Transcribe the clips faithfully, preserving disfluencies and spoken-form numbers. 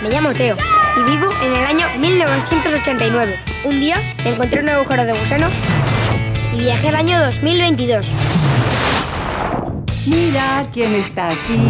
Me llamo Teo y vivo en el año mil novecientos ochenta y nueve. Un día me encontré un agujero de gusano y viajé al año dos mil veintidós. Mira quién está aquí.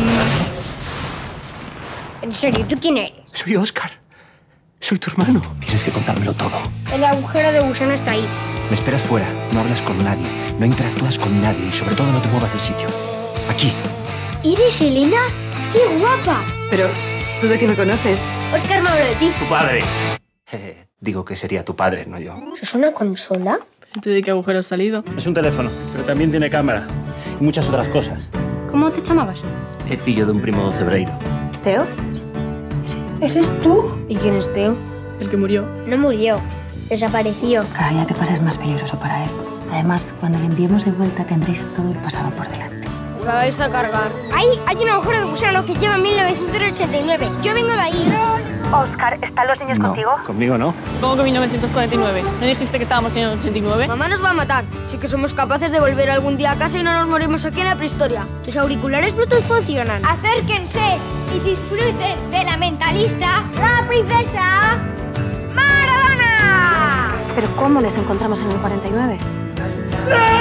En serio, ¿tú quién eres? Soy Óscar. Soy tu hermano. Tienes que contármelo todo. El agujero de gusano está ahí. Me esperas fuera, no hablas con nadie, no interactúas con nadie y sobre todo no te muevas del sitio. Aquí. ¿Eres Elena? ¡Qué guapa! Pero, ¿tú de qué me conoces? Óscar me habló de ti. Tu padre. Jeje, digo que sería tu padre, no yo. ¿Eso es una consola? ¿Tú de qué agujero has salido? Es un teléfono, pero también tiene cámara y muchas otras cosas. ¿Cómo te llamabas? Es fillo de un primo cebreiro. ¿Teo? ¿Eres tú? ¿Y quién es Teo? El que murió. No murió. Desapareció. Cada día que pasa es más peligroso para él. Además, cuando le enviemos de vuelta tendréis todo el pasado por delante. Os la vais a cargar. Ahí hay un agujero de gusano que lleva mil novecientos ochenta y nueve. Yo vengo de ahí. Óscar, ¿están los niños No, contigo? conmigo no. ¿Cómo que mil novecientos cuarenta y nueve? ¿No dijiste que estábamos en el ochenta y nueve? Mamá nos va a matar. Sí que somos capaces de volver algún día a casa y no nos morimos aquí en la prehistoria. ¿Tus auriculares Bluetooth funcionan? Acérquense y disfruten de la mentalista, la princesa Maradona. ¿Pero cómo les encontramos en el cuarenta y nueve?